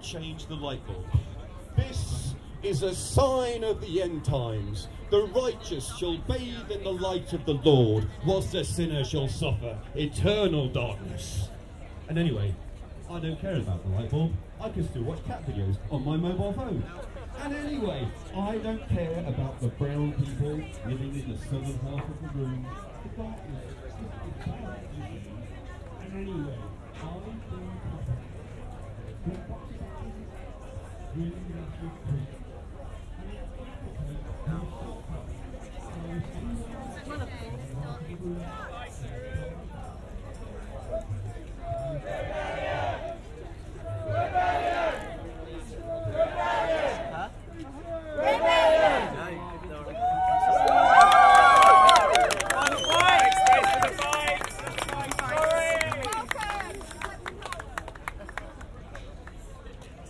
change the light bulb. This is a sign of the end times. The righteous shall bathe in the light of the Lord, whilst the sinner shall suffer eternal darkness. And anyway, I don't care about the light bulb. I can still watch cat videos on my mobile phone. And anyway, I don't care about the brown people living in the southern half of the room. The darkness is the darkness. And anyway, I don't care.